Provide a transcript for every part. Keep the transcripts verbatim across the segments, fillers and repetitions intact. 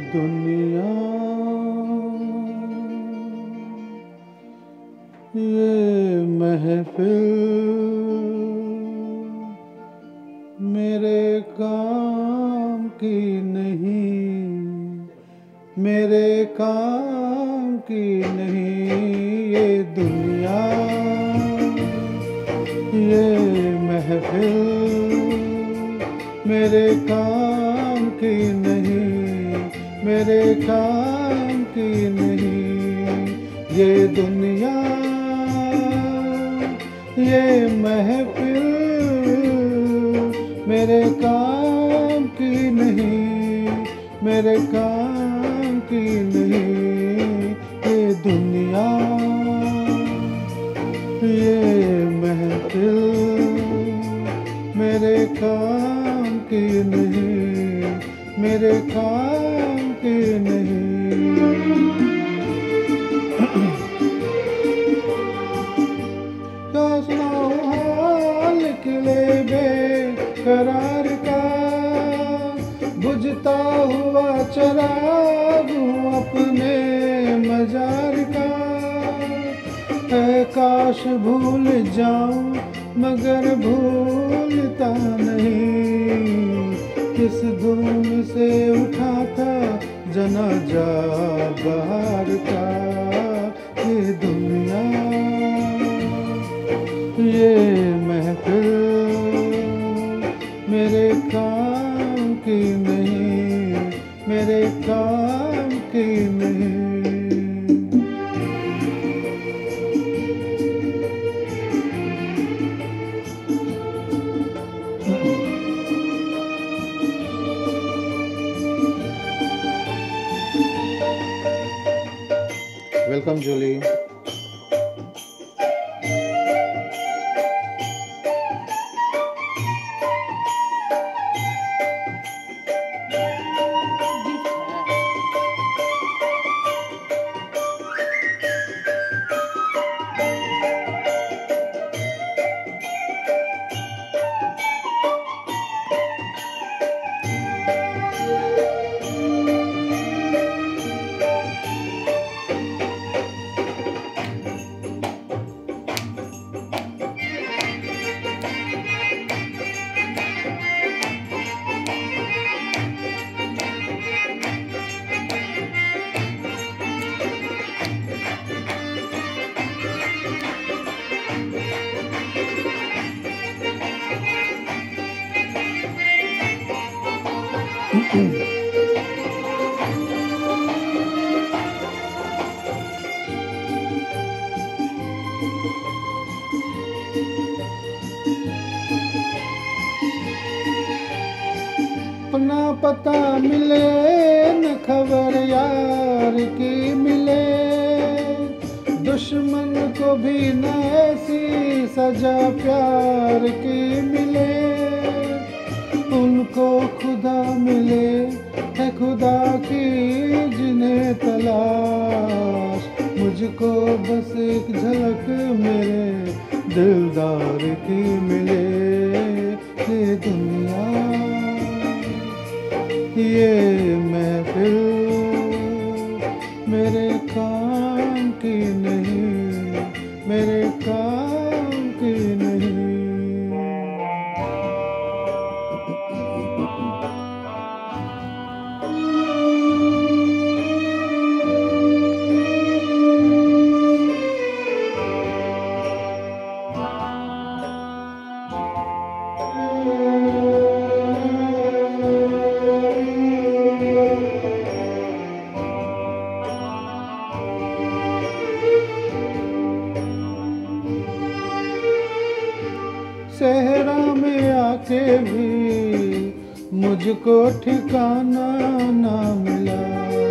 दुनिया ये महफिल मेरे काम की नहीं, मेरे काम की नहीं। ये दुनिया ये महफिल मेरे काम की नहीं, मेरे काम की नहीं। ये दुनिया ये महफिल मेरे काम की नहीं, मेरे काम की नहीं। ये दुनिया ये महफिल मेरे काम की नहीं, मेरे काम की नहीं। क्या सुनाऊं हाल खिले बेकरार का, बुझता हुआ चराग हूँ अपने मजार का। है काश भूल जाऊं मगर भूलता नहीं, किस धूम से उठा था जनाजा बहार का। ये दुनिया ये महफिल मेरे काम की नहीं, मेरे काम की नहीं। Welcome Julie. अपना पता मिले न खबर यार की मिले, दुश्मन को भी न ऐसी सजा प्यार की मिले। उनको खुदा मिले है खुदा की जिन्हें तलाश, मुझको बस एक झलक मेरे दिलदार की मिले। ये दुनिया ये महफिल मेरे काम की नहीं, मेरे काम की नहीं। सहरा में आके भी मुझको ठिकाना ना मिला,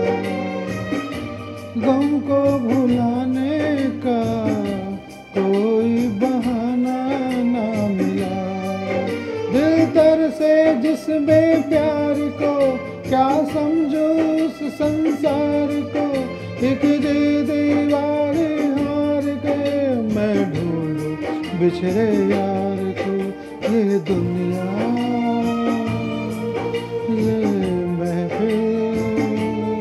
गम को भुलाने का कोई बहाना ना मिला। दिल तर से जिसमें प्यार को क्या समझो उस संसार को, एक दे दीवार हार गए मैं ढूंढूं बिछड़े यार को। ये दुनिया ये महफिल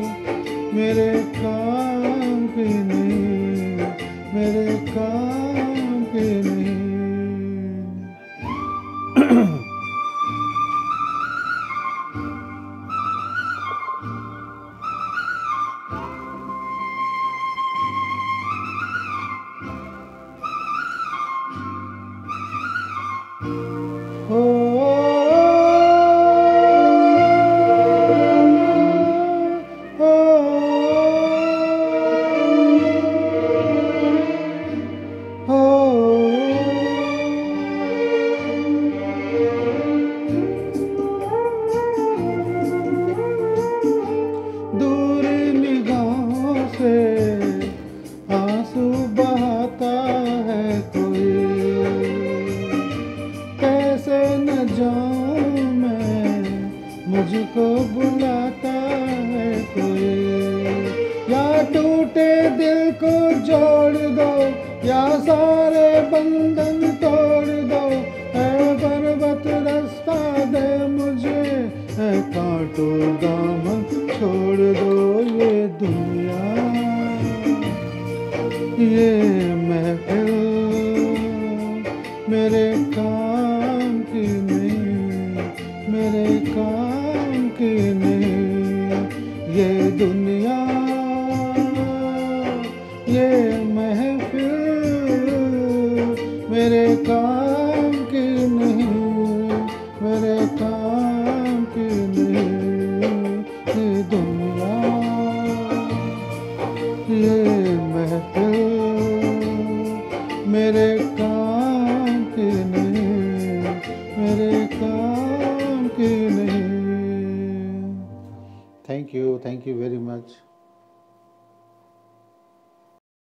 मुझको बुलाता है कोई। या टूटे दिल को जोड़ दो, या सारे बंधन तोड़ दो, है पर्वत रास्ता दे मुझे, है कांटो दामन छोड़ दो। ये दुनिया ये महफिल मेरे काम की नहीं, मेरे काम की नहीं। ये दुनिया ये महफिल मेरे काम की नहीं, मेरे काम की नहीं। ये दुनिया ये महफिल मेरे काम की नहीं, मेरे काम की नहीं। Thank you, thank you very much.